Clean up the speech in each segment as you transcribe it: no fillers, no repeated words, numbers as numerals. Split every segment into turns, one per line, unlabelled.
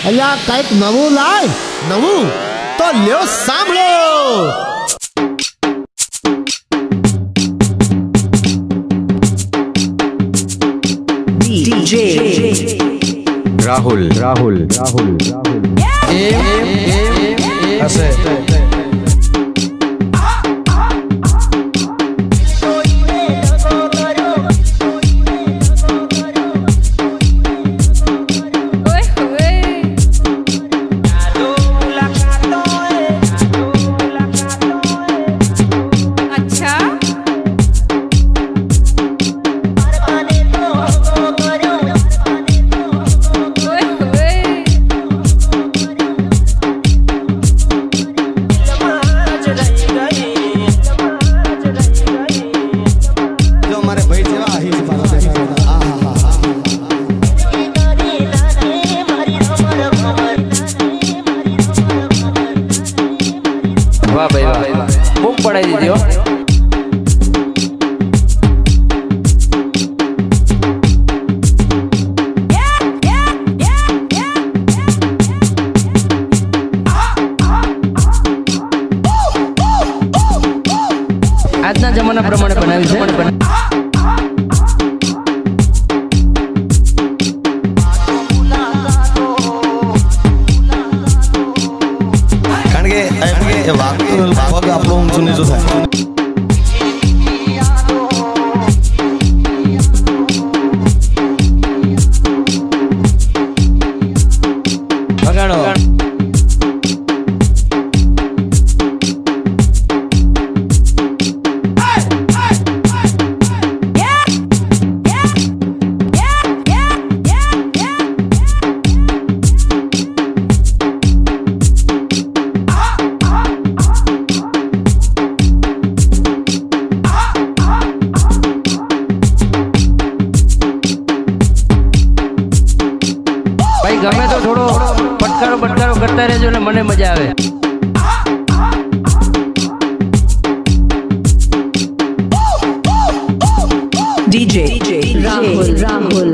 અલ્યા કઈક નવું લાય, નવું તો લ્યો સાંભળો।
DJ
રાહુલ હશે वाह भाई वाह, खूब पढ़ाई दीदी हो। આજના જમાના પ્રમાણે બનાવી છે।
पग आप ऊंचू नीचू थाय
વગાડો ગમે તો થોડો પટકારો કરતા રહેજો ને મને મજા આવે।
DJ Rahul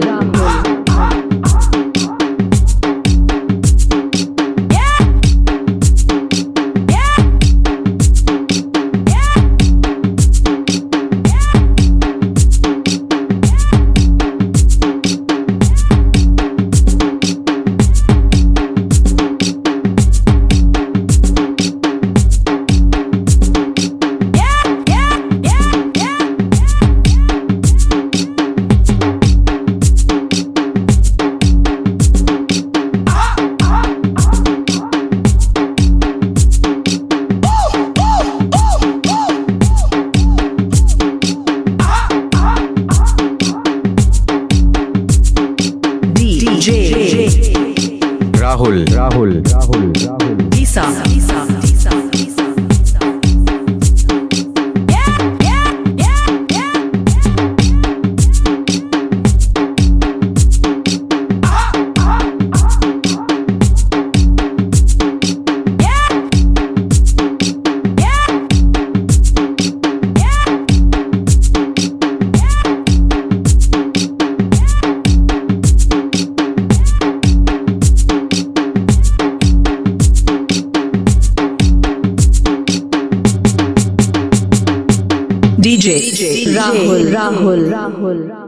Rahul Disa DJ Rahul